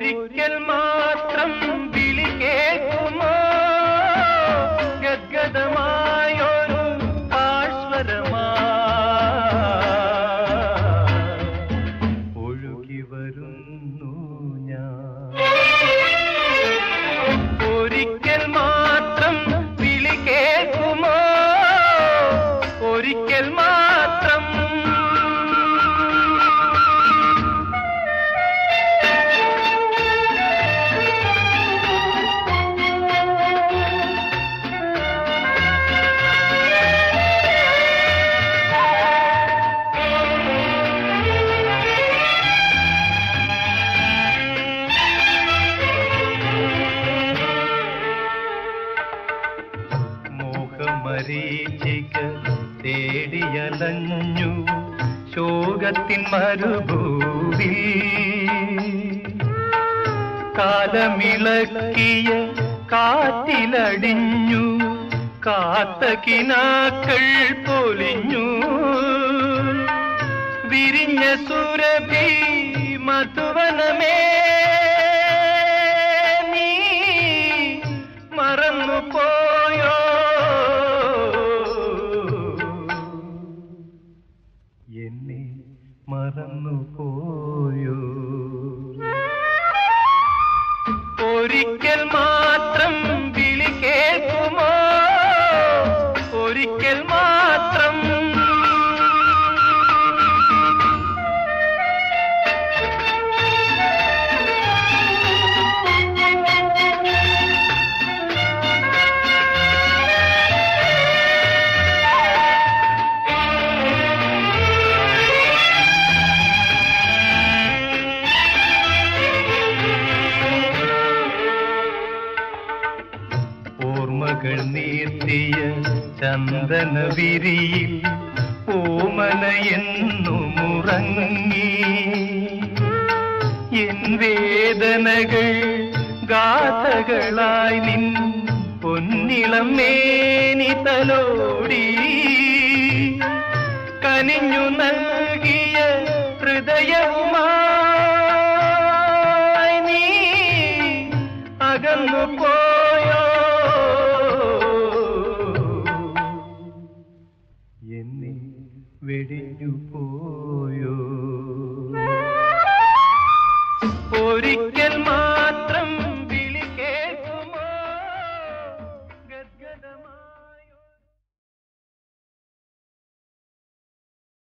ഒരിക്കൽ മാത്രം വിളി കേൾക്കുമോ ഗദ്ഗദമായൊരു ആശ്വരമാ ഒഴുകി വരുന്നു ഞാൻ. ഒരിക്കൽ മാത്രം വിളി കേൾക്കുമോ ഒരിക്കൽ മാത്രം. മരീചിക തേടിയലഞ്ഞു ശോകത്തിൻ മരുഭൂവിൽ കാലമിളക്കിയ കാറ്റിലടിഞ്ഞു കാത്ത കിനാക്കൾ പൊലിഞ്ഞു വിരിഞ്ഞ സുരഭി മധുവനമേ നീ മറന്നുപോയോ എന്നെ മറന്നുപോയോ. ഒരിക്കൽ മാത്രം വിളി കേൾക്കുമോ ഒരിക്കൽ മാത്രം. ഓർമ്മകൾ നീർത്തിയ ചന്ദന വിരിയിൽ ഓമനയെന്നുമുറങ്ങി എൻ വേദനകൾ ഗാഥകളായി നിൻ പൊന്നിളം മേനി തലോടി കനിഞ്ഞു നൽകിയ ഹൃദയവുമായി നീ അകന്നു പോയോ എന്നെ വെടിഞ്ഞു പോയോ.